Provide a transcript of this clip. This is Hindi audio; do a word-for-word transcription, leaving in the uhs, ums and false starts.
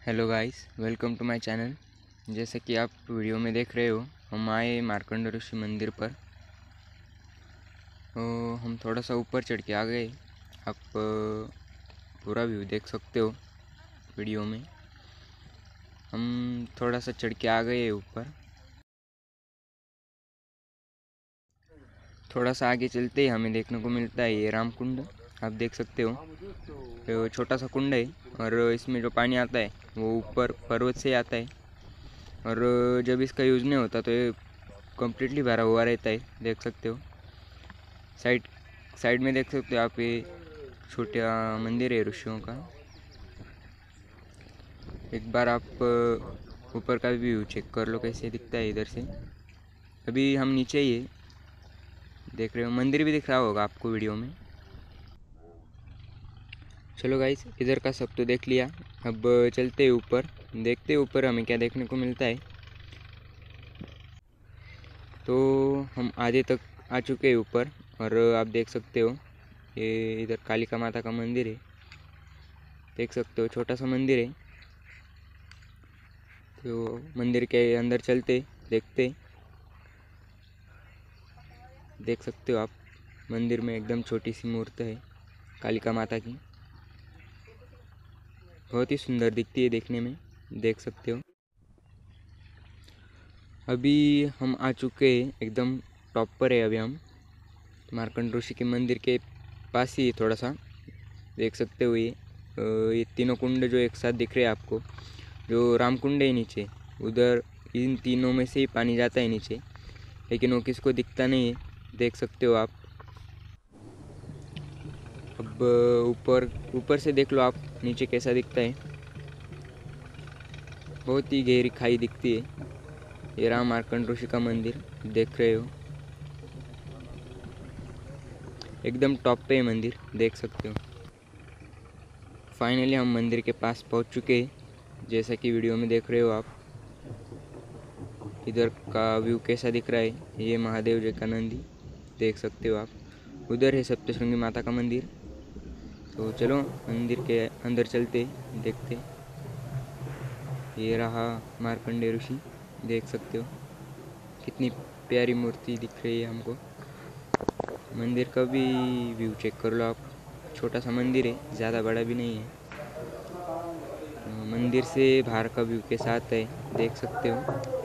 Hello guys, welcome to my channel. जैसे कि आप वीडियो में देख रहे हो, हम आए मार्कंड ऋषि मंदिर पर। तो हम थोड़ा सा ऊपर चढ़ के आ गए। आप पूरा व्यू देख सकते हो वीडियो में। हम थोड़ा सा चढ़ के आ गए ऊपर। थोड़ा सा आगे चलते ही हमें देखने को मिलता है ये राम कुंड। आप देख सकते हो, तो छोटा सा कुंड है और इसमें जो पानी आता है वो ऊपर पर्वत से आता है। और जब इसका यूज़ नहीं होता तो ये कम्प्लीटली भरा हुआ रहता है। देख सकते हो साइड साइड में देख सकते हो आप, ये छोटा मंदिर है ऋषियों का। एक बार आप ऊपर का व्यू चेक कर लो कैसे दिखता है इधर से। अभी हम नीचे ही है, देख रहे हो मंदिर भी दिख रहा होगा आपको वीडियो में। चलो गाइस, इधर का सब तो देख लिया। अब चलते हैं ऊपर, देखते हैं ऊपर हमें क्या देखने को मिलता है। तो हम आधे तक आ चुके हैं ऊपर और आप देख सकते हो ये इधर कालिका माता का मंदिर है। देख सकते हो छोटा सा मंदिर है। तो मंदिर के अंदर चलते देखते। देख सकते हो आप, मंदिर में एकदम छोटी सी मूर्ति है कालिका माता की। बहुत ही सुंदर दिखती है देखने में, देख सकते हो। अभी हम आ चुके हैं एकदम टॉप पर है। अभी हम मार्कंड ऋषि के मंदिर के पास ही थोड़ा सा देख सकते हो ये ये तीनों कुंड जो एक साथ दिख रहे हैं आपको। जो राम कुंड है नीचे, उधर इन तीनों में से ही पानी जाता है नीचे, लेकिन वो किसको दिखता नहीं है। देख सकते हो आप। अब ऊपर ऊपर से देख लो आप नीचे कैसा दिखता है। बहुत ही गहरी खाई दिखती है। ये राम मार्कंड ऋषि का मंदिर देख रहे हो, एकदम टॉप पे है मंदिर, देख सकते हो। फाइनली हम मंदिर के पास पहुंच चुके हैं, जैसा कि वीडियो में देख रहे हो आप। इधर का व्यू कैसा दिख रहा है, ये महादेव जी का नंदी देख सकते हो आप। उधर है सप्तशृंगी माता का मंदिर। तो चलो मंदिर के अंदर चलते देखते। ये रहा मार्कंडेय ऋषि, देख सकते हो कितनी प्यारी मूर्ति दिख रही है हमको। मंदिर का भी व्यू चेक कर लो आप। छोटा सा मंदिर है, ज़्यादा बड़ा भी नहीं है। मंदिर से बाहर का व्यू के साथ है, देख सकते हो।